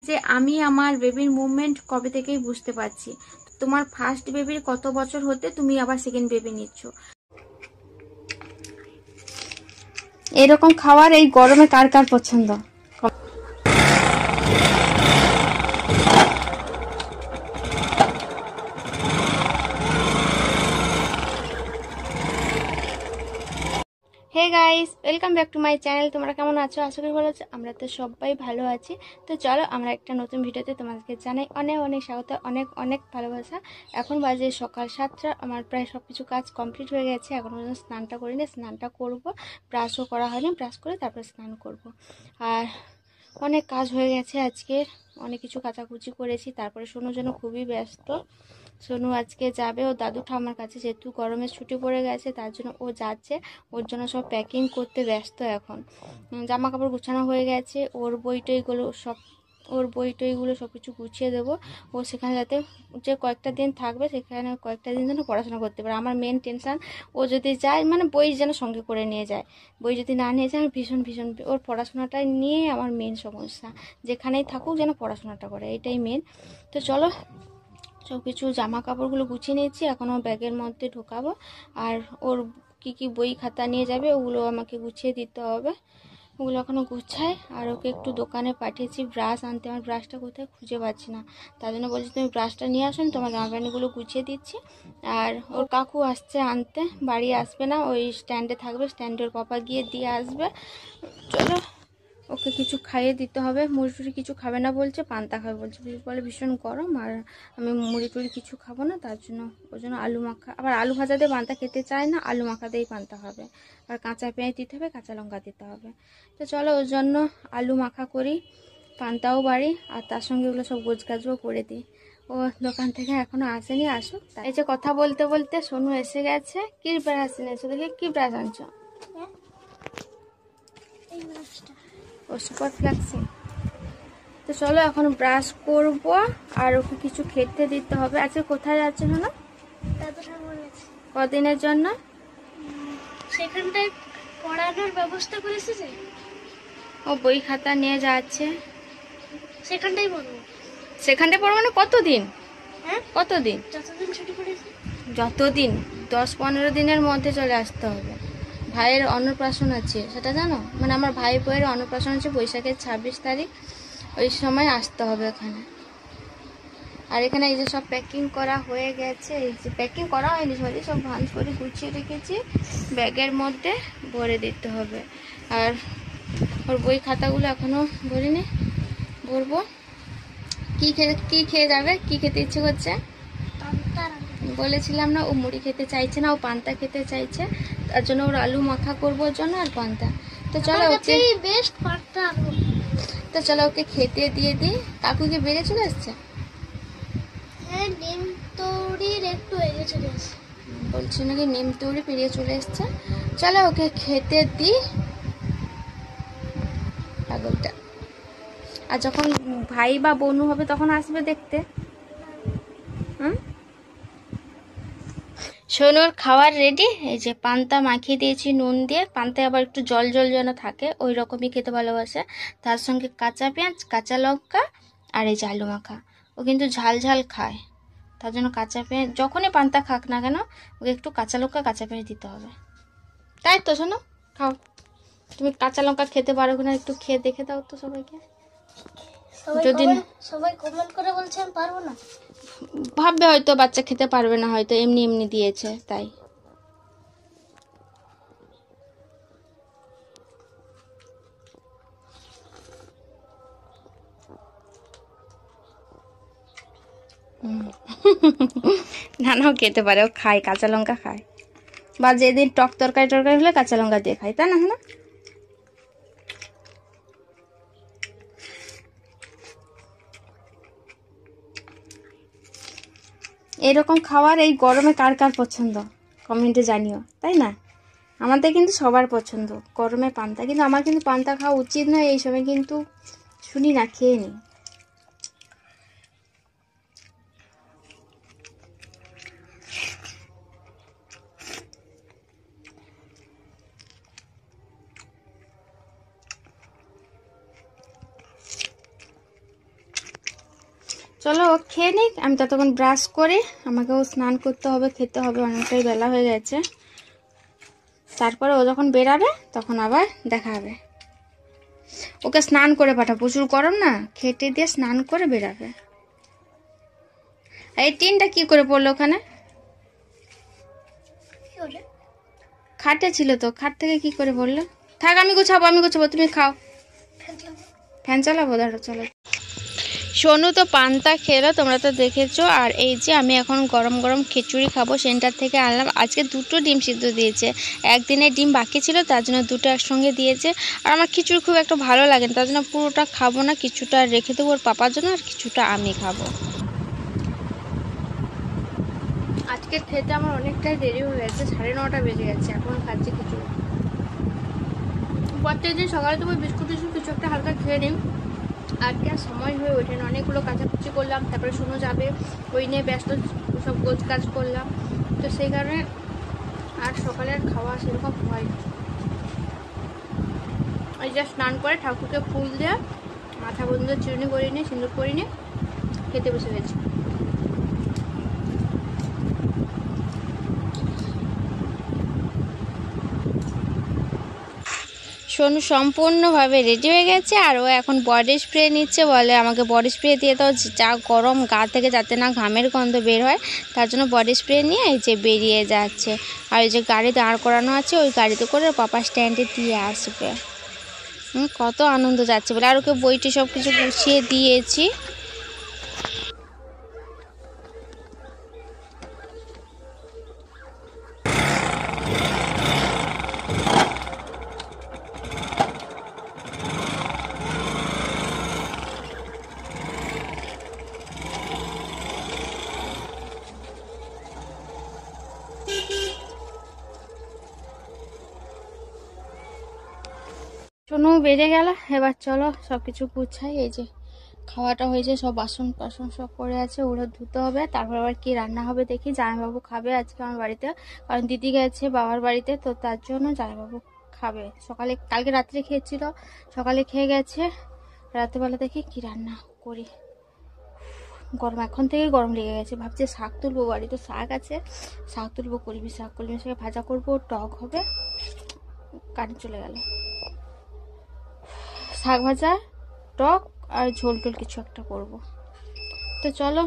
যে আমি আমার বেবির মুভমেন্ট কবে থেকেই বুঝতে পারছি। তোমার ফার্স্ট বেবির কত বছর হতে তুমি আবার সেকেন্ড বেবি নিচ্ছ। এরকম খাবার এই গরমে কার কার পছন্দ? Hey guys, welcome back to my channel. তোমরা কেমন আছো? আশা করি ভালো আছো। আমরা তো সবাই ভালো আছি। তো চলো আমরা একটা নতুন ভিডিওতে তোমাদেরকে জানাই অনেক অনেক স্বাগত, অনেক অনেক ভালোবাসা। এখন বাজে সকাল 7টা। আমার প্রায় সব কিছু কাজ কমপ্লিট হয়ে গেছে। এখন পর্যন্ত স্নানটা করিনি, স্নানটা করব। ব্রাশও করা হয়নি, ব্রাশ করে তারপরে স্নান করব। আর অনেক কাজ হয়ে গেছে আজকের, অনেক কিছু কাচাকুচি করেছি। তারপরে সোনুর জন্য খুবই ব্যস্ত। সোনু আজকে যাবে ও দাদু ঠাম্মার কাছে, যেহেতু গরমের ছুটি পড়ে গেছে তার জন্য ও যাচ্ছে। ওর জন্য সব প্যাকিং করতে ব্যস্ত। এখন জামা কাপড় গুছানো হয়ে গেছে, ওর বই টইগুলো সব কিছু গুছিয়ে দেবো। ও সেখানে যাতে যে কয়েকটা দিন থাকবে সেখানে কয়েকটা দিন যেন পড়াশোনা করতে পারে। আমার মেন টেনশান, ও যদি যায় মানে বই যেন সঙ্গে করে নিয়ে যায়। বই যদি না নিয়ে যায় আমি ভীষণ ভীষণ, ওর পড়াশোনাটা নিয়ে আমার মেন সমস্যা। যেখানেই থাকুক যেন পড়াশোনাটা করে, এটাই মেন। তো চলো সব কিছু জামা কাপড়গুলো গুছিয়ে নিয়েছি, এখনও ব্যাগের মধ্যে ঢোকাবো। আর ওর কি কি বই খাতা নিয়ে যাবে ওগুলো আমাকে গুছিয়ে দিতে হবে, ওগুলো এখনও গুছাই। আর ওকে একটু দোকানে পাঠিয়েছি ব্রাশ আনতে, আমার ব্রাশটা কোথায় খুঁজে পাচ্ছি না। তার জন্য বলছি তুমি ব্রাশটা নিয়ে আসুন, তোমার জামা প্যান্টগুলো গুছিয়ে দিচ্ছি। আর ওর কাকু আসছে আনতে, বাড়ি আসবে না, ওই স্ট্যান্ডে থাকবে, স্ট্যান্ডে ওর পাপা গিয়ে দিয়ে আসবে। চলো ওকে কিছু খাইয়ে দিতে হবে। মুড়ি টুড়ি কিছু খাবে না বলছে, পান্তা খাবে বলছে, বলে ভীষণ গরম আর আমি মুড়ি টুড়ি কিছু খাবো না। তার জন্য ওর জন্য আলু মাখা, আবার আলু ভাজা দিয়ে পান্তা খেতে চায় না, আলু মাখা দিয়েই পান্তা হবে। আর কাঁচা পেঁয়াজ দিতে হবে, কাঁচা লঙ্কা দিতে হবে। তো চলো ওর জন্য আলু মাখা করি, পান্তাও বাড়ি, আর তার সঙ্গে ওগুলো সব গোছগাছও করে দিই। ও দোকান থেকে এখনো আসেনি, আসুক। এই যে কথা বলতে বলতে সোনু এসে গেছে। কি ব্রাশ এনেছো দেখে? কি ব্রাশ আনছো? ও সুপার ফ্ল্যাক্সি। তো চলো এখন ব্রাশ করব আর ওকে কিছু খেতে দিতে হবে। আজকে কোথায় যাচ্ছে শোনো? কদিনের জন্য? সেখানটায় পড়ানোর ব্যবস্থা করেছে যে, ও বই খাতা নিয়ে যাচ্ছে, সেখানটাই পড়বো। সেখানটায় পড়বো মানে কতদিন? হ্যাঁ, কতদিন? যতদিন ছুটি পড়েছে। যতদিন, 10-15 দিনের মধ্যে চলে আসতে হবে। ভাইয়ের অন্নপ্রাশন আছে, সেটা জানো? মানে আমার ভাই বইয়ের অন্নপ্রাশন আছে বৈশাখের 26 তারিখ, ওই সময় আসতে হবে এখানে। আর এখানে এই যে সব প্যাকিং করা হয়ে গেছে, এই যে প্যাকিং করা হয়নি সরি, সব ভাঁজ করে গুছিয়ে রেখেছি, ব্যাগের মধ্যে ভরে দিতে হবে। আর ওর বই খাতাগুলো এখনও ভরিনি, ভরবো। কি খেয়ে যাবে? কি খেতে ইচ্ছে করছে? বলেছিলাম না ও মুড়ি খেতে চাইছে না, ও পান্তা খেতে চাইছে। তার জন্য ওর আলু মাখা করবো ওর জন্য, আর পান্তা। তো চলো ওকে বেস্ট পান্তা। তো চলো ওকে খেতে দিয়ে দিই। কাকু কি বেড়ে চলে আসছে? হ্যাঁ, ডিম তৈরির একটু এগিয়ে চলে আসে। বলছি নাকি নিম তৈরি পেরিয়ে চলে এসছে। চলো ওকে খেতে দিই পাগলটা। আর যখন ভাই বা বোনু হবে তখন আসবে দেখতে। সোনুর খাবার রেডি। এই যে পান্তা মাখিয়ে দিয়েছি নুন দিয়ে, পান্তায় আবার একটু জল জল যেন থাকে ওই রকমই খেতে ভালোবাসে। তার সঙ্গে কাঁচা পেঁয়াজ, কাঁচা লঙ্কা আর এই যে আলু মাখা। ও কিন্তু ঝাল ঝাল খায়, তার জন্য কাঁচা পেঁয়াজ যখনই পান্তা খাক না কেন ওকে একটু কাঁচা লঙ্কা কাঁচা পেঁয়াজ দিতে হবে। তাই তো শোনো, খাও। তুমি কাঁচা লঙ্কা খেতে পারো কিনা একটু খেয়ে দেখে দাও তো সবাইকে। যদি সবাই কমেন্ট করে বলছে আমি পারবো না, ভাববে হয়তো বাচ্চা খেতে পারবে না, হয়তো এমনি এমনি দিয়েছে তাই। নানাও খেতে পারে, ও খায়, কাঁচা লঙ্কা খায়, বা যেদিন টক তরকারি টরকারি হলে কাঁচা লঙ্কা দিয়ে খায়, তাই না? হ্যাঁ, এরকম খাবার এই গরমে কার কার পছন্দ কমেন্টে জানিও, তাই না? আমাদের কিন্তু সবার পছন্দ গরমে পান্তা, কিন্তু আমার কিন্তু পান্তা খাওয়া উচিত নয় এই সময়, কিন্তু শুনি না, খেয়ে নিই। চলো ও খেয়ে নিক, আমি ততক্ষণ ব্রাশ করে, আমাকেও স্নান করতে হবে, খেতে হবে, অনেকটাই বেলা হয়ে গেছে। তারপরে ও যখন বেরাবে তখন আবার দেখা হবে। ওকে স্নান করে পাঠাবো, প্রচুর গরম না, খেতে দিয়ে স্নান করে বেরাবে। এই টিনটা কি করে পড়লো ওখানে? খাটে ছিল তো, খাট থেকে কি করে পড়লো? থাক, আমি গুছাবো, তুমি খাও। ফ্যান চালাবো, দাঁড়ো চলো। সোনু তো পান্তা খেলো, তোমরা তো দেখেছো। আর এই যে আমি এখন গরম গরম খিচুড়ি খাবো, সেন্টার থেকে আনলাম। আজকে 2টো ডিম সিদ্ধ দিয়েছে, একদিনের ডিম বাকি ছিল, তার জন্য 2টো একসঙ্গে দিয়েছে। আর আমার খিচুড়ি খুব একটা ভালো লাগে না, তার জন্য পুরোটা খাবো না, কিছুটা রেখে দেবো ওর পাপার জন্য, আর কিছুটা আমি খাবো। আজকে খেতে আমার অনেকটাই দেরি হয়ে গেছে, 9:30 বেজে গেছে, এখন খাচ্ছি খিচুড়ি। প্রত্যেকদিন সকালে তো ওই বিস্কুট কিছু একটা হালকা খেয়ে নিই, আজকে আর সময় হয়ে ওঠে না। অনেকগুলো কাচাকুচি করলাম, তারপরে শুনো যাবে, ওই নিয়ে ব্যস্ত, সব গোছ কাজ করলাম, তো সেই কারণে আর সকালে আর খাওয়া সেরকম হয় না। ওই যা স্নান করে ঠাকুরকে ফুল দেওয়া, মাথা বন্ধ চিরুনি করে নিয়ে, সিঁদুর করে নিয়ে খেতে বসে গেছি। সোনু সম্পূর্ণভাবে রেডি হয়ে গেছে, আর ও এখন বডি স্প্রে নিচ্ছে, বলে আমাকে বডি স্প্রে দিয়ে দাও, যা গরম গা থেকে যাতে না ঘামের গন্ধ বের হয়, তার জন্য বডি স্প্রে নিয়ে এই যে বেরিয়ে যাচ্ছে। আর ওই যে গাড়ি দাঁড় করানো আছে, ওই গাড়িতে করে পাপা স্ট্যান্ডে দিয়ে আসবে। কত আনন্দ যাচ্ছে বলে। আর ওকে বইটি সব কিছু গুছিয়ে দিয়েছি। সোনু বেড়ে গেল, এবার চলো সব কিছু গুছাই। এই যে খাওয়াটা হয়েছে, সব বাসন টাসন সব পড়ে আছে, ওগুলো ধুতে হবে। তারপর আবার কি রান্না হবে দেখি। জামাইবাবু খাবে আজকে আমার বাড়িতে, কারণ দিদি গেছে বাবার বাড়িতে, তো তার জন্য জামাইবাবু খাবে। সকালে কালকে রাত্রে খেয়েছিল, সকালে খেয়ে গেছে, রাত্রেবেলা দেখি কি রান্না করি। গরম, এখন থেকে গরম লেগে গেছে। ভাবছি শাক তুলবো, বাড়িতে শাক আছে, শাক তুলবো, কলমি শাক, কলমি শাকে ভাজা করবো, টক হবে। কারেন্ট চলে গেল। শাক ভাজা, টক আর ঝোল টোল কিছু একটা করব। তো চলো,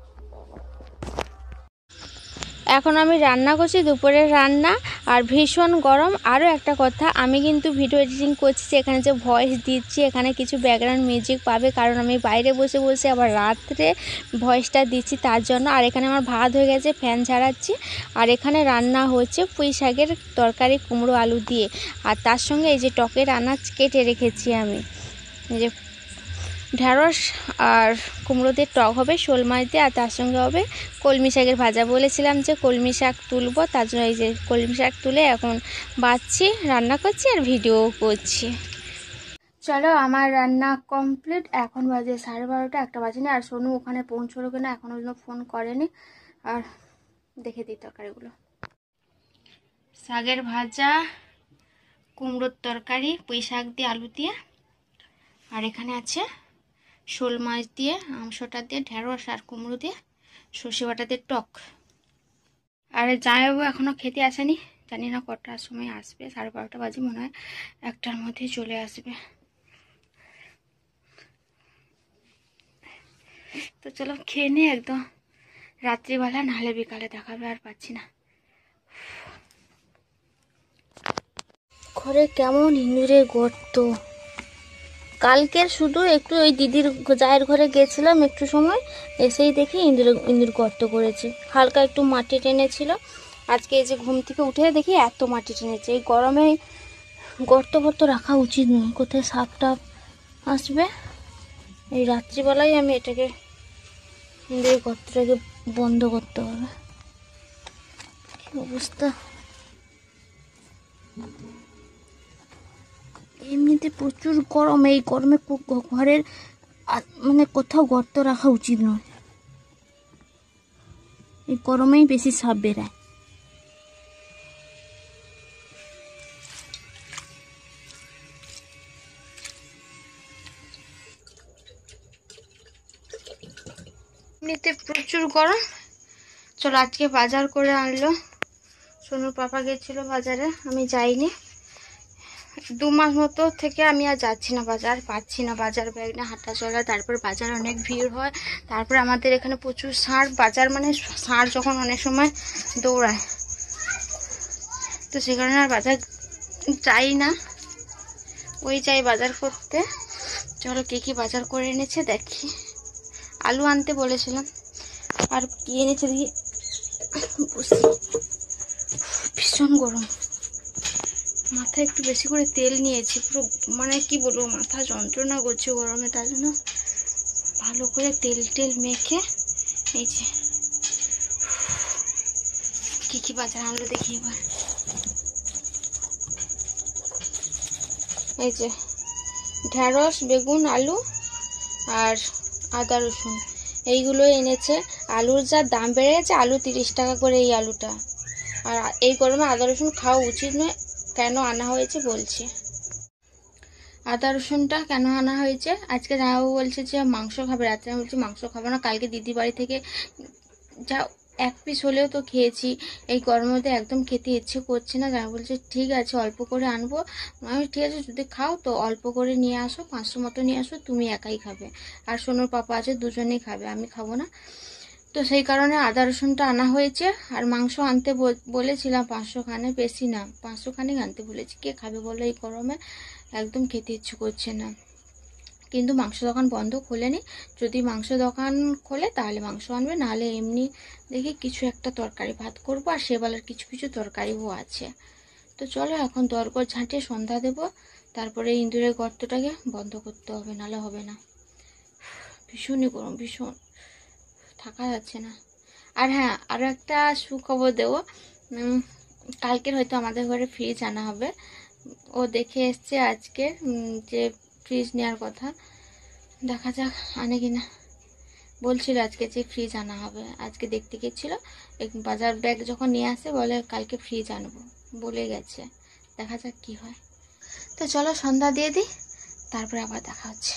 এখন আমি রান্না করছি দুপুরের রান্না, আর ভীষণ গরম। আরও একটা কথা, আমি কিন্তু ভিডিও এডিটিং করছি, এখানে যে ভয়েস দিচ্ছি এখানে কিছু ব্যাকগ্রাউন্ড মিউজিক পাবে, কারণ আমি বাইরে বসে বসে আবার রাত্রে ভয়েসটা দিচ্ছি, তার জন্য। আর এখানে আমার ভাত হয়ে গেছে, ফ্যান ঝাড়াচ্ছি। আর এখানে রান্না হচ্ছে পুঁই শাকের তরকারি, কুমড়ো আলু দিয়ে। আর তার সঙ্গে এই যে টকের আনাজ কেটে রেখেছি আমি, এই যে ঢ্যাঁড়স আর কুমড়ো দিয়ে টক হবে, শোল মাছ দিয়ে, আর তার সঙ্গে হবে কলমি শাকের ভাজা। বলেছিলাম যে কলমি শাক তুলবো, তার জন্য এই যে কলমি শাক তুলে এখন বাছছি, রান্না করছি আর ভিডিও করছি। চলো, আমার রান্না কমপ্লিট। এখন বাজে 12:30, একটা বাজেনি। আর সোনু ওখানে পৌঁছলো কিনা এখনো পর্যন্ত ফোন করেনি। আর দেখে দিই তরকারিগুলো, শাকের ভাজা, কুমড়োর তরকারি, পুঁই শাক দিয়ে আলু দিয়ে, আর এখানে আছে শোল মাছ দিয়ে, আমসটা দিয়ে, ঢ্যাঁড়স আর কুমড়ো দিয়ে, সর্ষে বাটা দিয়ে টক। আর জামাইবাবু এখনও খেতে আসেনি, জানি না কটার সময় আসবে, 12:30 বাজে মনে হয়, 1টার মধ্যে চলে আসবে। তো চলো খেয়ে নিই একদম, রাত্রিবেলা নাহলে বিকালে দেখাবে, আর পাচ্ছি না। ঘরে কেমন ইঁদুরের গর্ত। কালকের শুধু একটু ওই দিদির জায়ের ঘরে গেছিলাম একটু সময়, এসেই দেখি ইঁদুর গর্ত করেছে, হালকা একটু মাটি টেনেছিল। আজকে এই যে ঘুম থেকে উঠে দেখি এত মাটি টেনেছে। এই গরমে গর্ত রাখা উচিত নয়, কোথায় সাপ টাপ আসবে। এই রাত্রিবেলায় আমি এটাকে, ইঁদুরের গর্তটাকে বন্ধ করতে হবে। কি অবস্থা, এমনিতে প্রচুর গরম, এই গরমে ঘরের মানে কোথাও গর্ত রাখা উচিত নয়, এই গরমেই বেশি সাপ বেরায়। এমনিতে প্রচুর গরম। চলো আজকে বাজার করে আনলো, সোনুর পাপা গেছিলো বাজারে, আমি যাইনি। 2 মাস মতো থেকে আমি আর যাচ্ছি না বাজার, পাচ্ছি না বাজার ব্যাগ না হাঁটা চলা, তারপর বাজার অনেক ভিড় হয়, তারপর আমাদের এখানে প্রচুর ষাঁড়, বাজার মানে ষাঁড় যখন অনেক সময় দৌড়ায়, তো সে কারণে আর বাজার যাই না, ওই যাই বাজার করতে। চলো কি বাজার করে এনেছে দেখি। আলু আনতে বলেছিলাম, আর কি এনেছে দেখি। ভীষণ গরম, মাথায় একটু বেশি করে তেল নিয়েছি, পুরো মানে কি বলবো মাথা যন্ত্রণা করছে গরমে, তার জন্য ভালো করে তেল মেখে এই যে কি বাজার আনলো দেখি এবার। এই যে ঢেঁড়স, বেগুন, আলু আর আদা রসুন এইগুলো এনেছে। আলুর যা দাম বেড়ে গেছে, আলু 30 টাকা করে এই আলুটা। আর এই গরমে আদা রসুন খাওয়া উচিত নয়, কেন আনা হয়েছে বলছি। আদা রসুনটা কেন আনা হয়েছে, আজকে জামাইবাবু বলছে যে মাংস খাবে, রাত্রে আমি বলছি মাংস খাবো না, কালকে দিদি বাড়ি থেকে যা 1 পিস হলেও তো খেয়েছি, এই গরমের মধ্যে একদম খেতে ইচ্ছে করছে না। জামাই বলছে ঠিক আছে অল্প করে আনবো, আমি ঠিক আছে যদি খাও তো অল্প করে নিয়ে আসো, 500 মতো নিয়ে আসো, তুমি একাই খাবে, আর সোনুর পাপা আছে, দুজনেই খাবে, আমি খাবো না। তো সেই কারণে আদা রসুনটা আনা হয়েছে। আর মাংস আনতে বলেছিলাম 500 খানে, বেশি না 500 খানেক আনতে বলেছি, কে খাবে বলো এই গরমে, একদম খেতে ইচ্ছে করছে না। কিন্তু মাংস দোকান বন্ধ, খোলেনি, যদি মাংস দোকান খোলে তাহলে মাংস আনবে, নাহলে এমনি দেখি কিছু একটা তরকারি ভাত করবো, আর সেবেলার কিছু তরকারিও আছে। তো চলো এখন দরগর ঝাঁটিয়ে সন্ধ্যা দেবো, তারপরে ইঁদুরের গর্তটাকে বন্ধ করতে হবে, নাহলে হবে না। ভীষণই গরম, ভীষণ থাকা যাচ্ছে না। আর হ্যাঁ, আরও একটা সুখবর দেবো, কালকের হয়তো আমাদের ঘরে ফ্রিজ আনা হবে। ও দেখে এসছে আজকে যে ফ্রিজ নেওয়ার কথা, দেখা যাক আনে কিনা। বলছিল আজকে যে ফ্রিজ আনা হবে, আজকে দেখতে গেছিল, বাজার ব্যাগ যখন নিয়ে আসে বলে কালকে ফ্রিজ আনবো বলে গেছে, দেখা যাক কি হয়। তো চলো সন্ধ্যা দিয়ে দিই, তারপরে আবার দেখা হচ্ছে।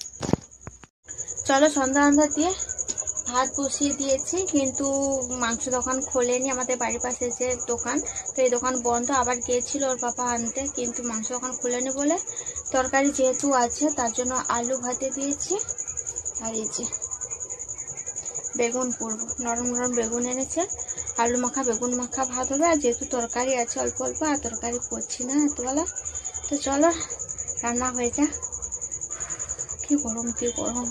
চলো সন্ধ্যা দিয়ে ভাত বসিয়ে দিয়েছি, কিন্তু মাংস দোকান খোলেনি, আমাদের বাড়ির পাশে যে দোকান, তো এই দোকান বন্ধ। আবার গিয়েছিল ওর পাপা আনতে, কিন্তু মাংস দোকান খোলেনি বলে তরকারি যেহেতু আছে তার জন্য আলু ভাতে দিয়েছি। আর এই যে বেগুন করবো, নরম নরম বেগুন এনেছে, আলু মাখা বেগুন মাখা ভাত হবে। আর যেহেতু তরকারি আছে অল্প অল্প, আর তরকারি করছি না এতবেলা, তো চলো রান্না হয়ে যা। কি গরম, কি গরম।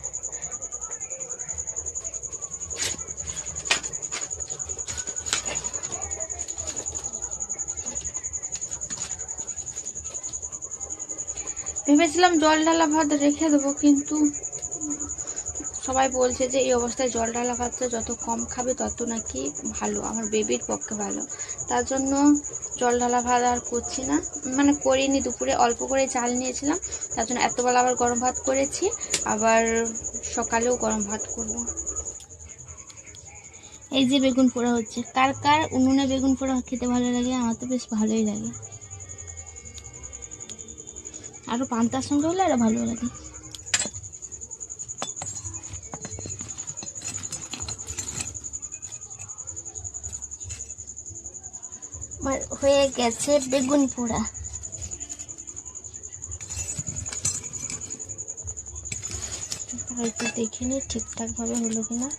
ভেবেছিলাম জল ঢালা ভাত রেখে দেবো, কিন্তু সবাই বলছে যে এই অবস্থায় জল ঢালা ভাতটা যত কম খাবে তত নাকি ভালো, আমার বেবির পক্ষে ভালো, তার জন্য জল ঢালা ভাত আর করছি না, মানে করিনি। দুপুরে অল্প করে চাল নিয়েছিলাম, তার জন্য এতবেলা আবার গরম ভাত করেছি, আবার সকালেও গরম ভাত করব। এই যে বেগুন পোড়া হচ্ছে, কার কার উনুনে বেগুন পোড়া খেতে ভালো লাগে, আমার তো বেশ ভালোই লাগে, আরও পান্তার সঙ্গে হলে আরও ভালো লাগে। হয়ে গেছে বেগুন পোড়া। হয়তো দেখিনি ঠিকঠাক ভাবে হলো কিনা।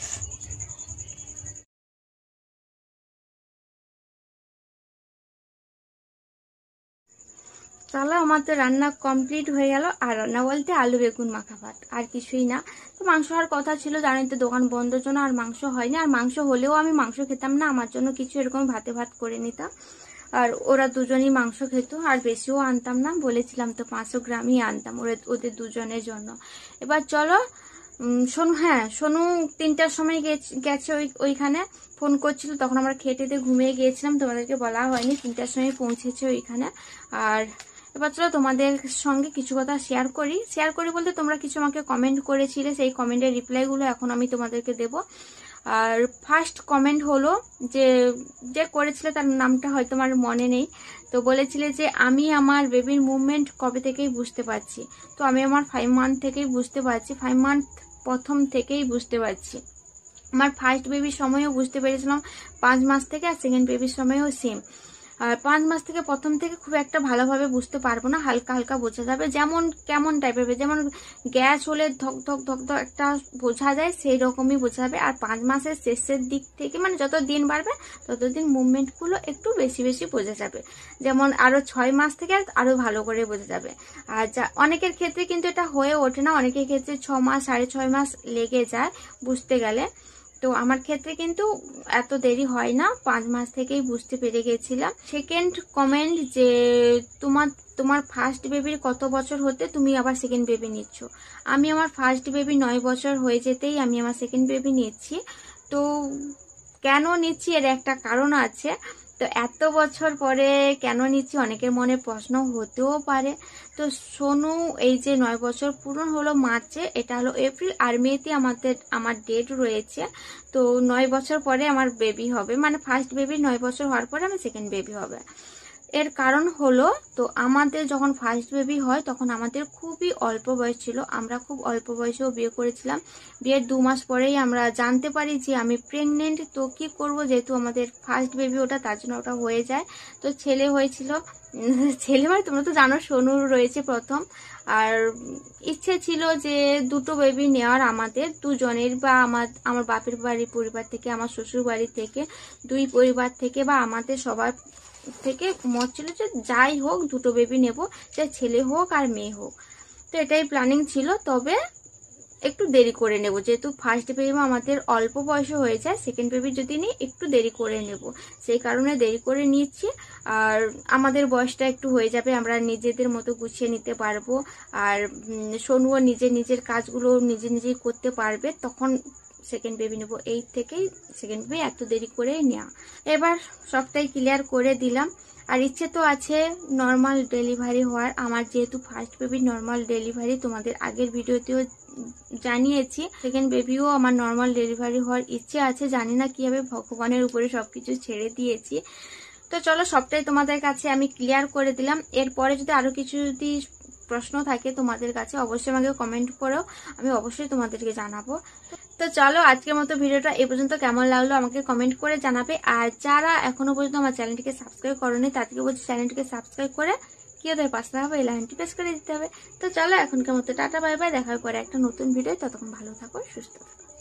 চলো আমাদের রান্না কমপ্লিট হয়ে গেল, আর রান্না বলতে আলু বেগুন মাখা ভাত, আর কিছুই না। তো মাংস হওয়ার কথা ছিল, জানেন তো দোকান বন্ধর জন্য আর মাংস হয়নি, আর মাংস হলেও আমি মাংস খেতাম না, আমার জন্য কিছু এরকম ভাতে ভাত করে নিতাম, আর ওরা দুজনই মাংস খেত, আর বেশিও আনতাম না, বলেছিলাম তো 500 গ্রামই আনতাম ওদের দুজনের জন্য। এবার চলো সোনু, হ্যাঁ সোনু 3টার সময় গেছে ওইখানে, ফোন করছিল, তখন আমরা খেতে ঘুমিয়ে গিয়েছিলাম, তোমাদেরকে বলা হয়নি, 3টার সময় পৌঁছেছে ওইখানে। আর এবার চলো তোমাদের সঙ্গে কিছু কথা শেয়ার করি বলতে তোমরা কিছু আমাকে কমেন্ট করেছিলে, সেই কমেন্টের রিপ্লাইগুলো এখন আমি তোমাদেরকে দেব। আর ফার্স্ট কমেন্ট হলো যে করেছিলে তার নামটা হয়তো আমার মনে নেই, তো বলেছিলে যে আমি আমার বেবির মুভমেন্ট কবে থেকেই বুঝতে পারছি। তো আমি আমার 5 মান্থ থেকেই বুঝতে পারছি, 5 মান্থ প্রথম থেকেই বুঝতে পারছি। আমার ফার্স্ট বেবির সময়ও বুঝতে পেরেছিলাম 5 মাস থেকে, আর সেকেন্ড বেবির সময়ও সেম। আর 5 মাস থেকে প্রথম থেকে খুব একটা ভালোভাবে বুঝতে পারবো না, হালকা হালকা বোঝা যাবে, যেমন কেমন টাইপের, যেমন গ্যাস হলে ধক ধক ধক ধক একটা বোঝা যায়, সেই রকমই বোঝা যাবে। আর 5 মাসের শেষের দিক থেকে মানে যত দিন বাড়বে ততদিন মুভমেন্টগুলো একটু বেশি বেশি বোঝা যাবে, যেমন আরো 6 মাস থেকে আরো ভালো করে বোঝা যাবে। আর যা অনেকের ক্ষেত্রে কিন্তু এটা হয়ে ওঠে না, অনেকের ক্ষেত্রে 6 মাস 6.5 মাস লেগে যায় বুঝতে গেলে। তো আমার ক্ষেত্রে কিন্তু এত দেরি হয় না, 5 মাস থেকেই বুঝতে পেরে গেছিলাম। সেকেন্ড কমেন্ট যে তোমার ফার্স্ট বেবির কত বছর হতে তুমি আবার সেকেন্ড বেবি নিচ্ছ? আমি আমার ফার্স্ট বেবি 9 বছর হয়ে যেতেই আমি আমার সেকেন্ড বেবি নিচ্ছি। তো কেন নিচ্ছি এর একটা কারণ আছে। তো এত বছর পরে কেন নিচ্ছি অনেকের মনে প্রশ্ন হতেও পারে। তো সোনু এই যে 9 বছর পূরণ হলো মার্চে, এটা হলো এপ্রিল, আর মেতে আমার ডেট রয়েছে। তো 9 বছর পরে আমার বেবি হবে, মানে ফার্স্ট বেবি 9 বছর হওয়ার পরে আমার সেকেন্ড বেবি হবে। এর কারণ হলো, তো আমাদের যখন ফার্স্ট বেবি হয় তখন আমাদের খুবই অল্প বয়স ছিল, আমরা খুব অল্প বয়সেও বিয়ে করেছিলাম। বিয়ের 2 মাস পরেই আমরা জানতে পারি যে আমি প্রেগনেন্ট। তো কি করব, যেহেতু আমাদের ফার্স্ট বেবি ওটা, তার জন্য ওটা হয়ে যায়। তো ছেলে হয়েছিল, ছেলে মানে তোমরা তো জানো সোনু রয়েছে প্রথম। আর ইচ্ছে ছিল যে 2টো বেবি নেওয়ার আমাদের দুজনের, বা আমার বাপের বাড়ির পরিবার থেকে, আমার শ্বশুর বাড়ি থেকে, 2 পরিবার থেকে, বা আমাদের সবার থেকে মত ছিল যে যাই হোক 2টো বেবি নেব, চাই ছেলে হোক আর মেয়ে হোক। তো এটাই প্ল্যানিং ছিল। তবে একটু দেরি করে নেব, যেহেতু ফার্স্ট বেবি আমাদের অল্প বয়সে হয়ে যায়, সেকেন্ড বেবি যদি নিই একটু দেরি করে নেব, সেই কারণে দেরি করে নিচ্ছি। আর আমাদের বয়সটা একটু হয়ে যাবে, আমরা নিজেদের মতো গুছিয়ে নিতে পারবো। আর সোনুও নিজের কাজগুলো নিজেই করতে পারবে, তখন সেকেন্ড বেবি নেব। এই থেকেই সেকেন্ড বেবি এত দেরি করে নেওয়া। এবার সবটাই ক্লিয়ার করে দিলাম। আর ইচ্ছে তো আছে নর্মাল ডেলিভারি হওয়ার, আমার যেহেতু ফার্স্ট বেবি নর্মাল ডেলিভারি, তোমাদের আগের ভিডিওতেও জানিয়েছি। সেকেন্ড বেবিও আমার নর্মাল ডেলিভারি হওয়ার ইচ্ছে আছে, জানি না কিভাবে, ভগবানের উপরে সবকিছু ছেড়ে দিয়েছি। তো চলো সবটাই তোমাদের কাছে আমি ক্লিয়ার করে দিলাম। এরপরে যদি আরো কিছু প্রশ্ন থাকে তোমাদের কাছে, অবশ্যই আমাকে কমেন্ট করো, আমি অবশ্যই তোমাদেরকে জানাবো। তো চলো আজকের মতো ভিডিওটা এই পর্যন্ত, কেমন লাগলো আমাকে কমেন্ট করে জানাবে। আর যারা এখনো পর্যন্ত আমার চ্যানেলটিকে সাবস্ক্রাইব করোনি তাদেরকে বলছি চ্যানেলটিকে সাবস্ক্রাইব করে কি ওদের পাশে থাকবে, এই লাইনটি প্রেস করে দিতে হবে। তো চলো এখনকার মতো টাটা বাই বাই, দেখা হবে পরে একটা নতুন ভিডিও। ততক্ষণ ভালো থাকো, সুস্থ থাকো।